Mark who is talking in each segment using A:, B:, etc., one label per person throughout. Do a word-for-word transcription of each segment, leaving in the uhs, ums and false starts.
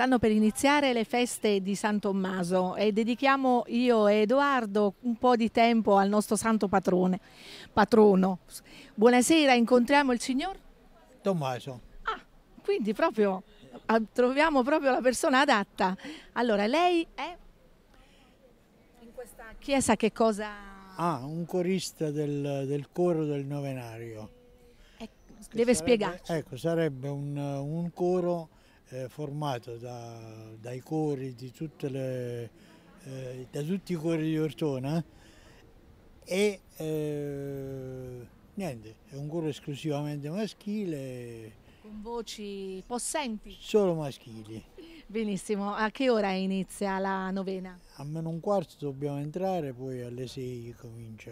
A: Stanno per iniziare le feste di San Tommaso e dedichiamo io e Edoardo un po' di tempo al nostro santo patrone, patrono. Buonasera, incontriamo il signor
B: Tommaso.
A: Ah, quindi proprio ah, troviamo proprio la persona adatta. Allora, lei è in questa chiesa che cosa?
B: Ah, un corista del, del coro del Novenario.
A: Eh, deve
B: sarebbe,
A: spiegarci.
B: Ecco, sarebbe un, un coro eh, formato da, dai cori di tutte le, eh, da tutti i cori di Ortona e eh, niente, è un coro esclusivamente maschile.
A: Con voci possenti?
B: Solo maschili.
A: Benissimo, a che ora inizia la novena?
B: A meno un quarto dobbiamo entrare, poi alle sei comincia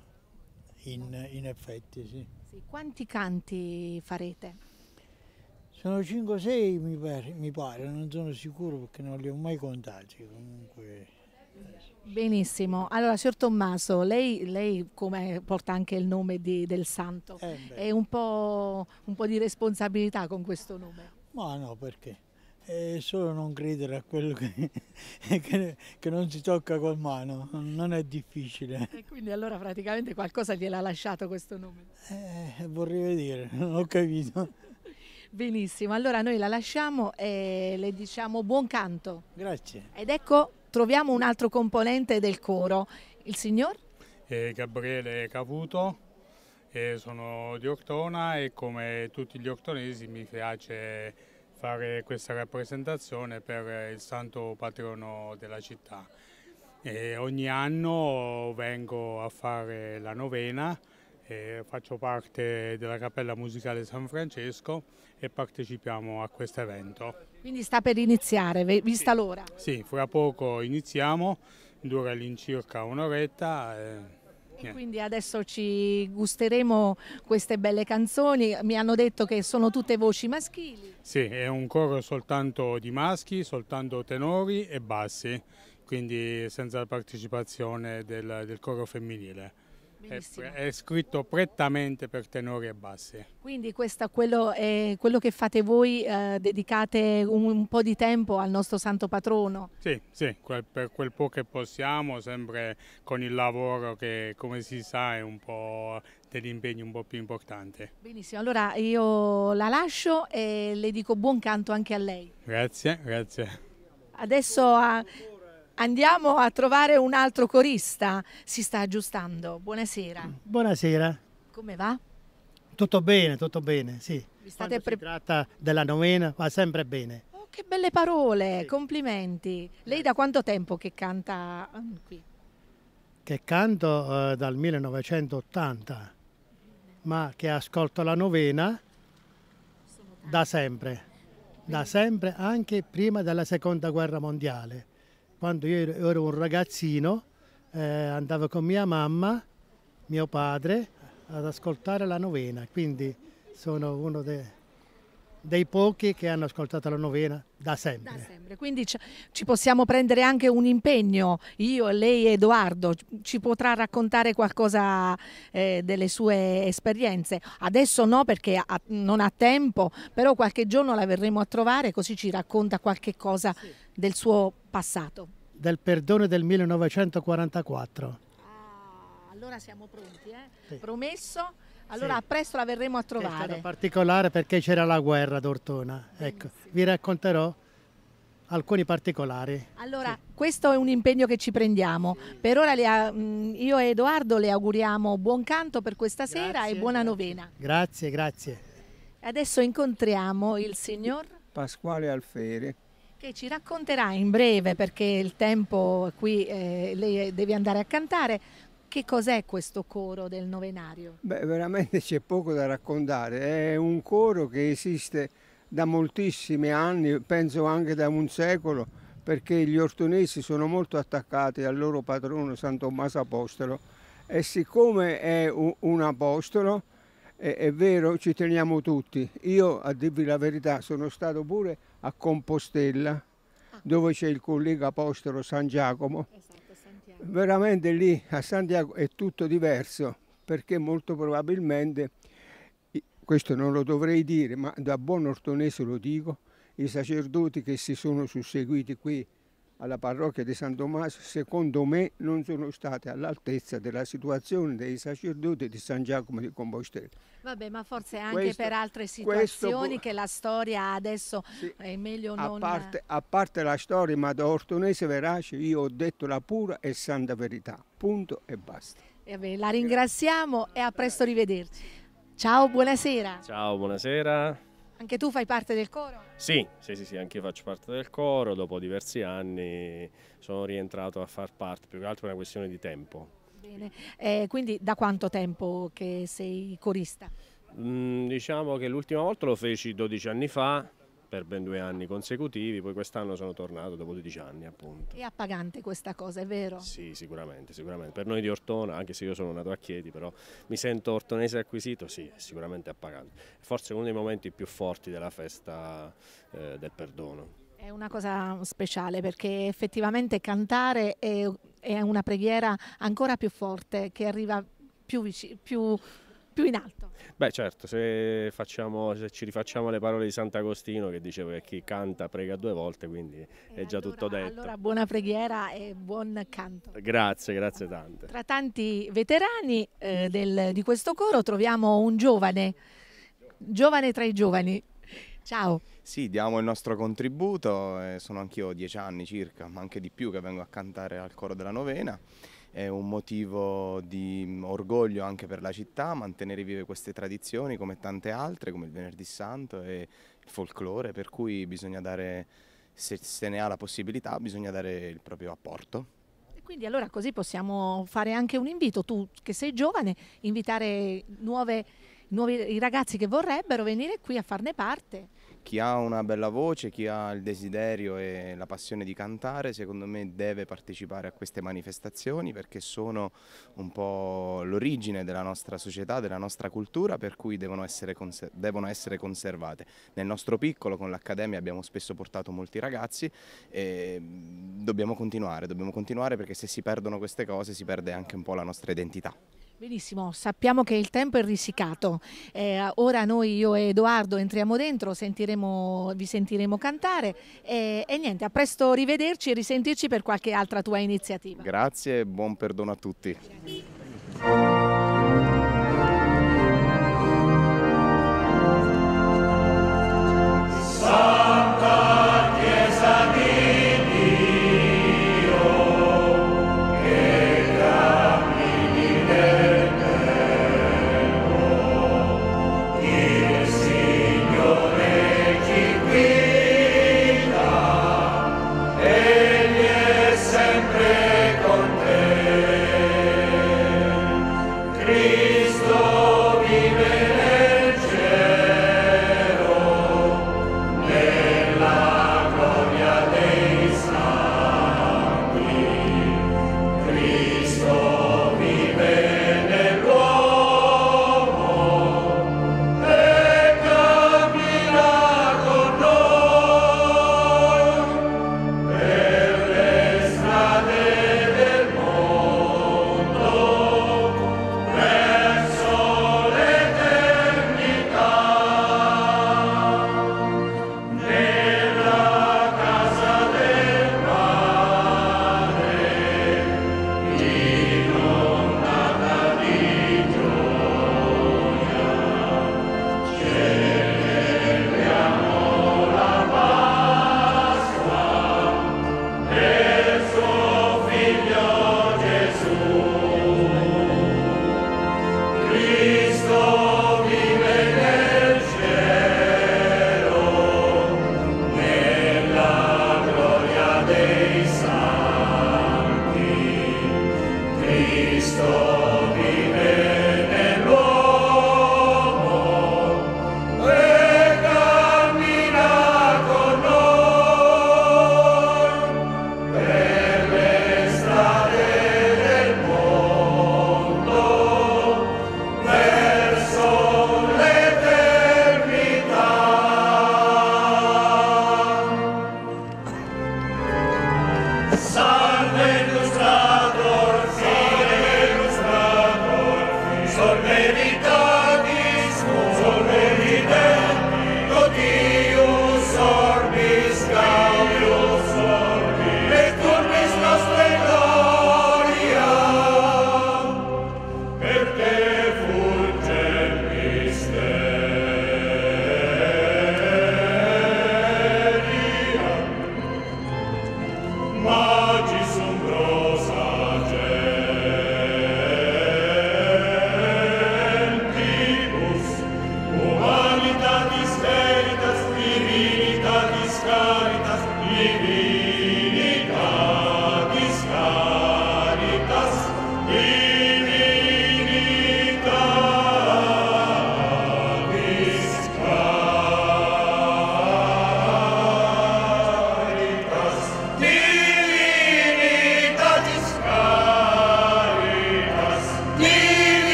B: in, in effetti, sì.
A: Sì, quanti canti farete?
B: Sono cinque o sei mi pare, mi pare, non sono sicuro perché non li ho mai contati comunque.
A: Benissimo, allora signor Tommaso, lei, lei come porta anche il nome di, del santo,
B: Eh
A: è un po', un po' di responsabilità con questo nome?
B: Ma no, perché? È solo non credere a quello che, che, che non si tocca col mano, non è difficile.
A: E quindi allora praticamente qualcosa gliel'ha lasciato questo nome?
B: Eh, vorrei vedere, non ho capito.
A: Benissimo, allora noi la lasciamo e le diciamo buon canto.
B: Grazie.
A: Ed ecco, troviamo un altro componente del coro, il signor?
C: Eh, Gabriele Cavuto, eh, sono di Ortona e come tutti gli ortonesi mi piace fare questa rappresentazione per il santo patrono della città. E ogni anno vengo a fare la novena, eh, faccio parte della Cappella Musicale San Francesco e partecipiamo a questo evento.
A: Quindi sta per iniziare, vista
C: Sì.
A: l'ora?
C: Sì, fra poco iniziamo, dura all'incirca un'oretta. Eh,
A: E quindi adesso ci gusteremo queste belle canzoni, mi hanno detto che sono tutte voci maschili.
C: Sì, è un coro soltanto di maschi, soltanto tenori e bassi, quindi senza la partecipazione del, del coro femminile. È, è scritto prettamente per tenori e bassi.
A: Quindi questo quello, è quello che fate voi, eh, dedicate un, un po' di tempo al nostro santo patrono?
C: Sì, sì, quel, per quel po' che possiamo, sempre con il lavoro che come si sa è un po' degli impegni un po' più importanti.
A: Benissimo, allora io la lascio e le dico buon canto anche a lei.
C: Grazie, grazie.
A: Adesso a... andiamo a trovare un altro corista, si sta aggiustando. Buonasera.
D: Buonasera.
A: Come va?
D: Tutto bene, tutto bene, sì.
A: Vi state
D: Quando si tratta della novena va sempre bene.
A: Oh, che belle parole,
D: Sì.
A: Complimenti. Lei da quanto tempo che canta qui?
D: Che canto eh, dal millenovecentottanta, ma che ascolto la novena da sempre, da sempre anche prima della seconda guerra mondiale. Quando io ero un ragazzino eh, andavo con mia mamma, mio padre, ad ascoltare la novena, quindi sono uno dei, dei pochi che hanno ascoltato la novena da sempre.
A: Da sempre. Quindi ci, ci possiamo prendere anche un impegno, io, lei e Edoardo, ci potrà raccontare qualcosa eh, delle sue esperienze. Adesso no perché ha, non ha tempo, però qualche giorno la verremo a trovare così ci racconta qualche cosa sì. del suo passato.
D: Del perdono del millenovecentoquarantaquattro.
A: Ah, allora siamo pronti, eh?
D: Sì.
A: Promesso? Allora
D: sì.
A: a presto la verremo a trovare.
D: È stato particolare perché c'era la guerra ad Ortona. Ecco, vi racconterò alcuni particolari.
A: Allora,
D: sì.
A: questo è un impegno che ci prendiamo. Sì. Per ora le, io e Edoardo le auguriamo buon canto per questa
D: grazie,
A: sera e buona
D: grazie.
A: novena.
D: Grazie, grazie.
A: Adesso incontriamo il signor
E: Pasquale Alferi,
A: che ci racconterà in breve, perché il tempo qui eh, lei deve andare a cantare, che cos'è questo coro del novenario?
E: Beh, veramente c'è poco da raccontare, è un coro che esiste da moltissimi anni, penso anche da un secolo, perché gli ortonesi sono molto attaccati al loro patrono San Tommaso Apostolo e siccome è un apostolo, è, è vero, ci teniamo tutti. Io, a dirvi la verità, sono stato pure a Compostela, dove c'è il collega apostolo San Giacomo. Veramente lì a Santiago è tutto diverso, perché molto probabilmente, questo non lo dovrei dire, ma da buon ortonese lo dico, i sacerdoti che si sono susseguiti qui alla parrocchia di San Tommaso, secondo me non sono stati all'altezza della situazione dei sacerdoti di San Giacomo di Compostela.
A: Vabbè, ma forse anche
E: Questo-
A: per altre
E: questo
A: situazioni
E: può-
A: che la storia adesso
E: Sì.
A: è meglio
E: A
A: non...
E: parte, a parte la storia, ma da ortonese verace io ho detto la pura e santa verità, punto e basta.
A: Eh, vabbè, la ringraziamo e a presto rivederci. Ciao, buonasera.
F: Ciao, buonasera.
A: Anche tu fai parte del coro?
F: Sì, sì, sì, sì, anche io faccio parte del coro, dopo diversi anni sono rientrato a far parte, più che altro è una questione di tempo.
A: Bene. Eh, quindi da quanto tempo che sei corista?
F: Mm, diciamo che l'ultima volta lo feci dodici anni fa, per ben due anni consecutivi, poi quest'anno sono tornato dopo dodici anni appunto.
A: È appagante questa cosa, è vero?
F: Sì, sicuramente, sicuramente. Per noi di Ortona, anche se io sono nato a Chieti, però mi sento ortonese acquisito, sì, è sicuramente appagante. Forse uno dei momenti più forti della festa eh, del perdono.
A: È una cosa speciale perché effettivamente cantare è, è una preghiera ancora più forte che arriva più, vici- più, più in alto.
F: Beh certo, se, facciamo, se ci rifacciamo le parole di Sant'Agostino che diceva che chi canta prega due volte, quindi è
A: E
F: già
A: allora-
F: tutto detto.
A: Allora buona preghiera e buon canto.
F: Grazie, grazie tante.
A: Tra tanti veterani eh, del- di questo coro troviamo un giovane, giovane tra i giovani. Ciao.
G: Sì, diamo il nostro contributo, eh, sono anch'io dieci anni circa, ma anche di più che vengo a cantare al coro della novena. È un motivo di orgoglio anche per la città, mantenere vive queste tradizioni come tante altre, come il Venerdì Santo e il folklore, per cui bisogna dare, se se ne ha la possibilità, bisogna dare il proprio apporto.
A: E quindi allora così possiamo fare anche un invito, tu che sei giovane, invitare nuove, nuovi i ragazzi che vorrebbero venire qui a farne parte.
G: Chi ha una bella voce, chi ha il desiderio e la passione di cantare, secondo me deve partecipare a queste manifestazioni perché sono un po' l'origine della nostra società, della nostra cultura, per cui devono essere, conser- devono essere conservate. Nel nostro piccolo con l'Accademia abbiamo spesso portato molti ragazzi e dobbiamo continuare, dobbiamo continuare perché se si perdono queste cose si perde anche un po' la nostra identità.
A: Benissimo, sappiamo che il tempo è risicato. Eh, ora noi, io e Edoardo, entriamo dentro, sentiremo, vi sentiremo cantare e, e niente, a presto rivederci e risentirci per qualche altra tua iniziativa.
G: Grazie e buon perdono a tutti.
H: Sol veritatis, Deus orbi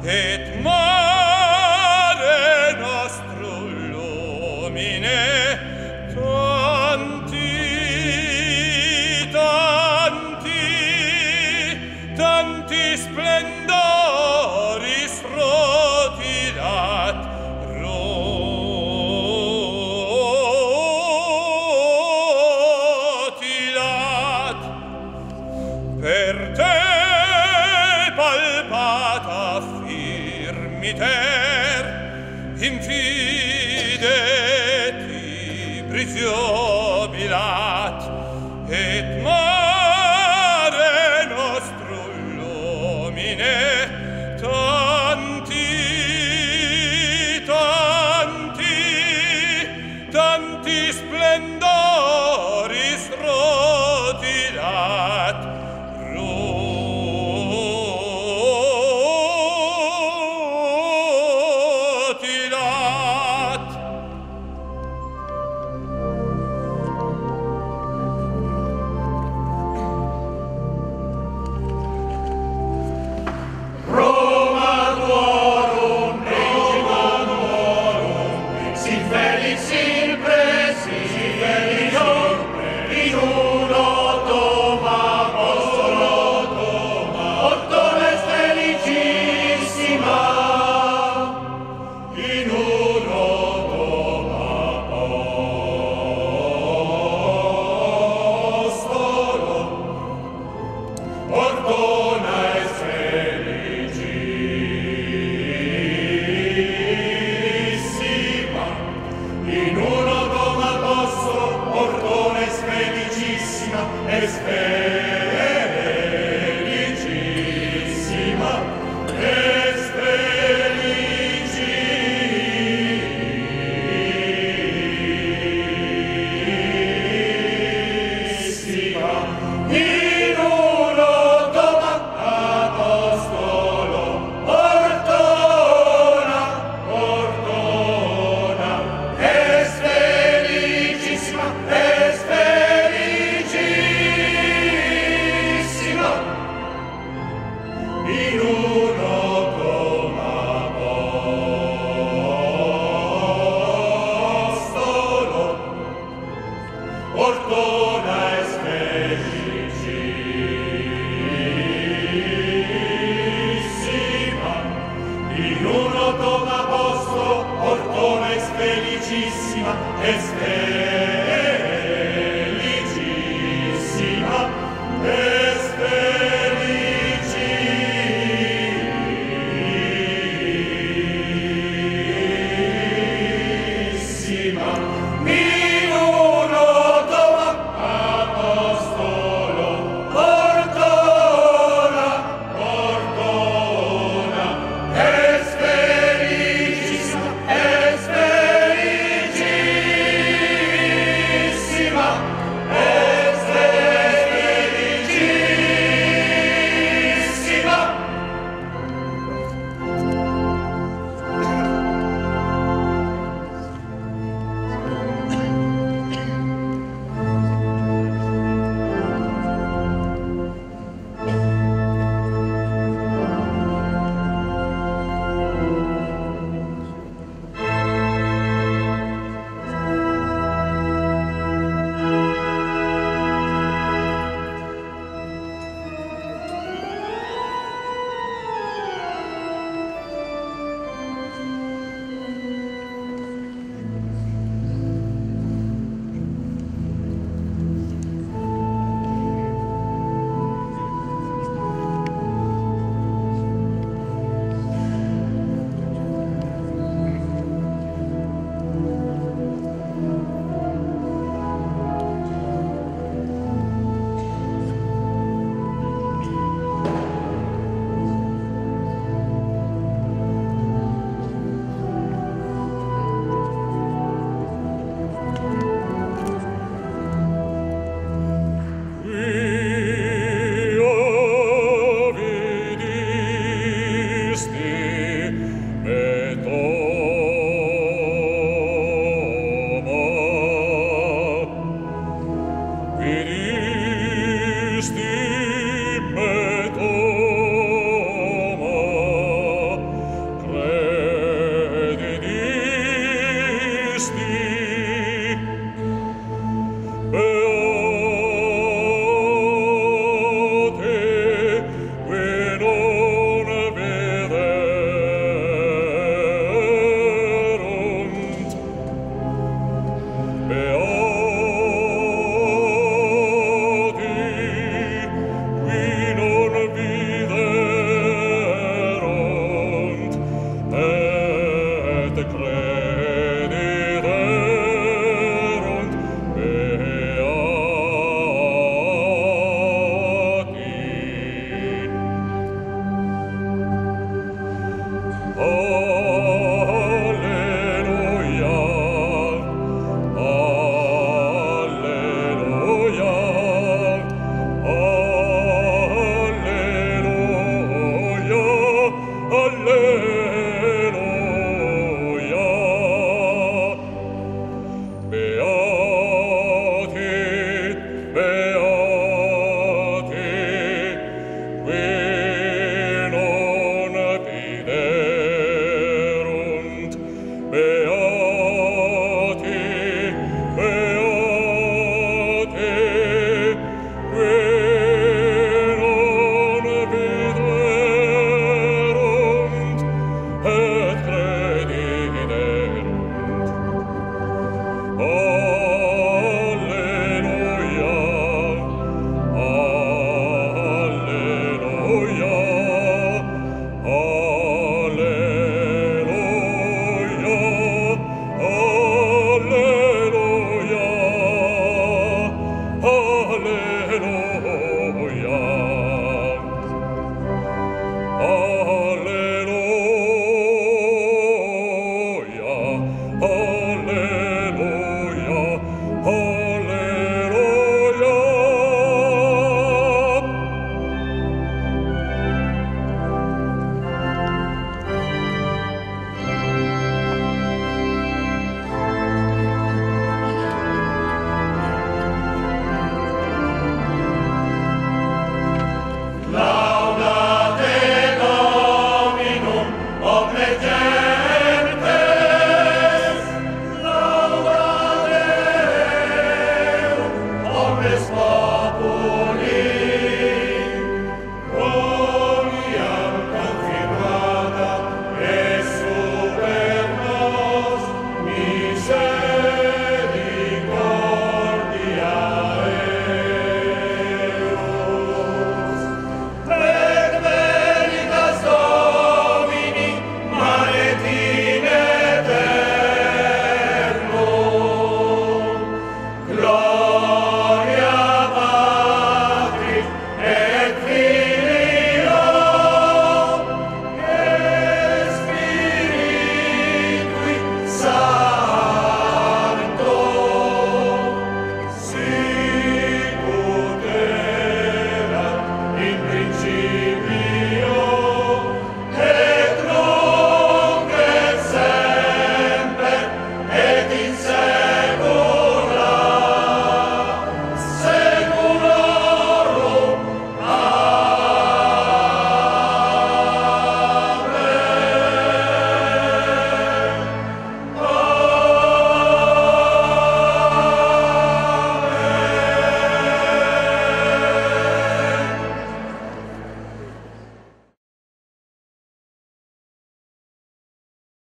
H: et mare nostro lumine, tanti, tanti, tanti splendori srotilat, rotilat, per te palpata firmiter, infide briziobilat, et mare nostro lumine, tanti, tanti, tanti splendori srotilat, rotilat. Oh